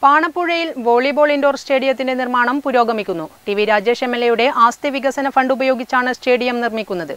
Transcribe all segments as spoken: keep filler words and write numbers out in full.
പാണപ്പുഴയിൽ volleyball indoor സ്റ്റേഡിയത്തിന്റെ നിർമ്മാണം പുരോഗമിക്കുന്നു. T V Rajesh M L എയുടെ ആസ്തി വികസന ഫണ്ട് ഉപയോഗിച്ചാണ് സ്റ്റേഡിയം നിർമ്മിക്കുന്നത്.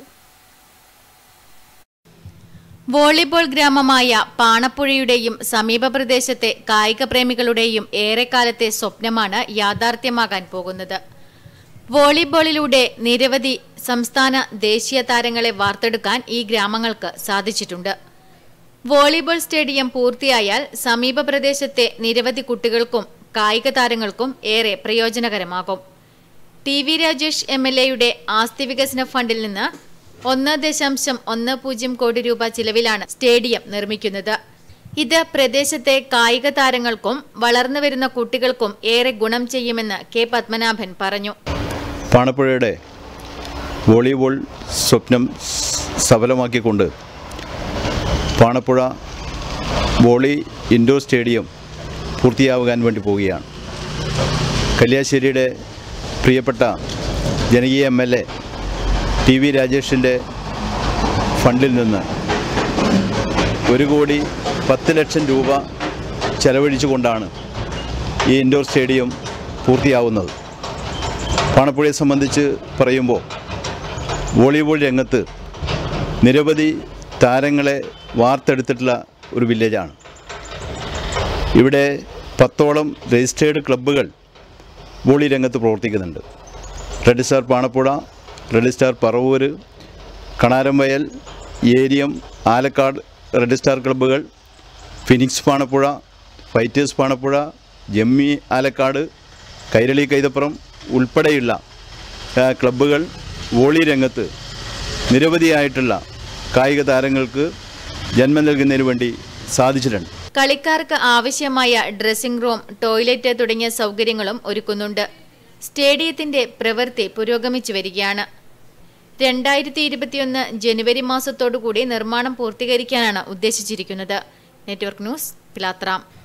വോളിബോൾ ഗ്രാമമായ പാണപ്പുഴയുടെയും സമീപ പ്രദേശത്തെ കായിക പ്രേമികളുടെയും ഏറെക്കാലത്തെ സ്വപ്നമാണ് യാഥാർത്ഥ്യമാകാൻ പോകുന്നത്. വോളിബോളിലൂടെ നിരവധി സംസ്ഥാന ദേശീയ താരങ്ങളെ വാർത്തെടുക്കാൻ ഈ ഗ്രാമങ്ങൾക്ക് സാധിച്ചിട്ടുണ്ട്. വോളിബോൾ സ്റ്റേഡിയം പൂർത്തിയായാൽ സമീപ പ്രദേശത്തെ നിരവധി കുട്ടികൾക്കും കായിക താരങ്ങൾക്കും ഏറെ പ്രയോജനകരമാകും. T V Rajesh M L എയുടെ ആസ്തി വികസന ഫണ്ടിൽ നിന്ന് ഒന്ന് ദശാംശം ഒന്ന് പൂജ്യം കോടി രൂപ ചിലവിലാണ് സ്റ്റേഡിയം നിർമ്മിക്കുന്നത്. ഇത് പ്രദേശത്തെ കായിക താരങ്ങൾക്കും വളർന്നുവരുന്ന കുട്ടികൾക്കും ഏറെ ഗുണം ചെയ്യുമെന്ന് കെ പത്മനാഭൻ പറഞ്ഞു. പാണപ്പുഴയുടെ വോളിബോൾ സ്വപ്നം സഫലമാക്കിക്കൊണ്ട് പാണപ്പുഴ വോളി ഇൻഡോർ സ്റ്റേഡിയം പൂർത്തിയാകാൻ വേണ്ടി പോവുകയാണ്. കല്യാശ്ശേരിയുടെ പ്രിയപ്പെട്ട ജനകീയ M L A T V രാജേഷിൻ്റെ ഫണ്ടിൽ നിന്ന് ഒരു കോടി പത്ത് ലക്ഷം രൂപ ചെലവഴിച്ചുകൊണ്ടാണ് ഈ ഇൻഡോർ സ്റ്റേഡിയം പൂർത്തിയാവുന്നത്. പാണപ്പുഴയെ സംബന്ധിച്ച് പറയുമ്പോൾ വോളിബോൾ രംഗത്ത് നിരവധി താരങ്ങളെ വാർത്തെടുത്തിട്ടുള്ള ഒരു വില്ലേജാണ്. ഇവിടെ പത്തോളം രജിസ്റ്റേർഡ് ക്ലബ്ബുകൾ വോളി രംഗത്ത് പ്രവർത്തിക്കുന്നുണ്ട്. Red star Panappuzha, red star Paravur, Kanaramvayal, Eriyam, Alakkad red star ക്ലബ്ബുകൾ, ഫിനിക്സ് പാണപ്പുഴ, ഫൈറ്റേഴ്സ് പാണപ്പുഴ, ജമ്മി ആലക്കാട്, കൈരളി കൈതപ്പുറം ഉൾപ്പെടെയുള്ള ക്ലബ്ബുകൾ വോളി രംഗത്ത് നിരവധിയായിട്ടുള്ള കായിക താരങ്ങൾക്ക് ജന്മം നൽകുന്നതിന് വേണ്ടി സാധിച്ചിട്ടുണ്ട്. കളിക്കാർക്ക് ആവശ്യമായ ഡ്രസ്സിംഗ് റൂം, ടോയ്ലറ്റ് തുടങ്ങിയ സൗകര്യങ്ങളും ഒരുക്കുന്നുണ്ട്. സ്റ്റേഡിയത്തിന്റെ പ്രവൃത്തി പുരോഗമിച്ചു വരികയാണ്. രണ്ടായിരത്തി ഇരുപത്തിയൊന്ന് ജനുവരി മാസത്തോടുകൂടി നിർമ്മാണം പൂർത്തീകരിക്കാനാണ് ഉദ്ദേശിച്ചിരിക്കുന്നത്. Network news, പിലാത്രാം.